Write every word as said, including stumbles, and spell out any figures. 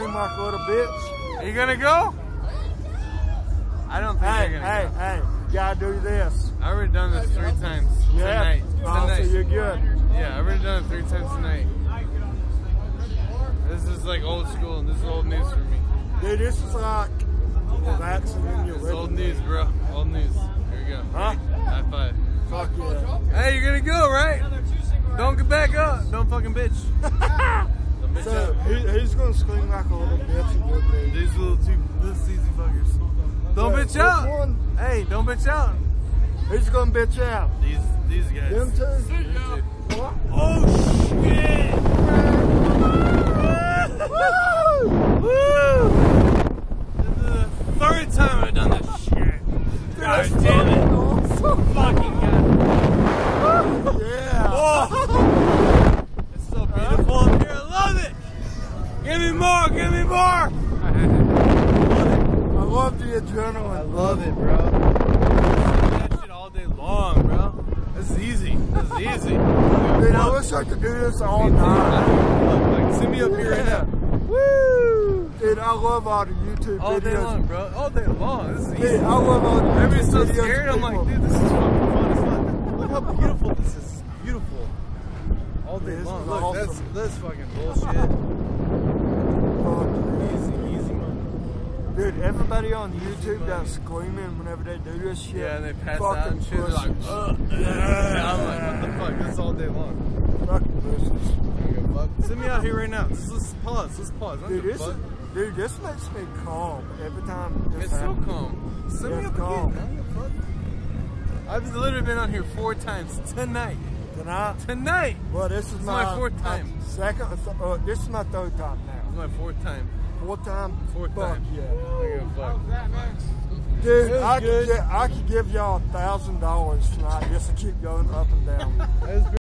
scream like a little bitch. Are you gonna go? I don't think Hey, you're gonna hey, go. hey, you gotta do this. I've already done this three times Yeah. tonight. Oh, tonight. so you're good. Yeah, I've already done it three times tonight. This is like old school, and this is old news for me. Dude, this is like relaxing in your This is living old news, room. bro. Old news. Here we go. Huh? High five. Fuck yeah. Hey, you're gonna go, right? Don't get back up. Don't fucking bitch. Don't bitch So, up. he, he's gonna scream like a little bitch and you're good. These little two, little sleazy fuckers. Don't Wait, bitch which out. one? Hey, don't bitch out. Who's gonna bitch out? These, these guys. Them two? Them two. What? Oh shit! Woo! This is the third time I've done this shit. God damn it! Awesome. Fucking god! Yeah. Oh! It's so beautiful up here. I love it. Give me more. Give me more. I love the adrenaline. I love it, bro. That shit all day long, bro. This is easy. This is easy. Dude, I wish I could do this all I night. don't give a fuck. Like, send me up here right now. Woo! Dude, I love all the YouTube All videos. day long, bro. All day long. This is easy. Dude, I love all the YouTube Everybody's so videos. scared. I'm like, people- dude, this is fucking fun. It's fun. Look how beautiful this is. It's beautiful. All day This long. is Look, that's awesome. that's fucking bullshit. Fuck. Easy, easy, man. Dude, everybody on YouTube that's screaming whenever they do this shit. Yeah, and they pass fucking out and shit. They're like, pussies. ugh. Yeah. I'm like, what the fuck? That's all day long. Fucking pussies. I don't give a fuck. Send me out here right now. Let's, let's pause. Let's pause. I don't Dude, give a this, fuck. dude, this makes me calm every time this It's so happens. calm. Send me It's up calm. again. I don't give a fuck. I've literally been on here four times tonight. Tonight? Tonight. Well, this is This is my, my fourth time. my second, uh, this is my third time This is now. my fourth time. Fourth time? Fourth Fuck time. yeah. I don't give a fuck. Dude, It was I good. could, get, I could give y'all a thousand dollars tonight just to keep going up and down. That was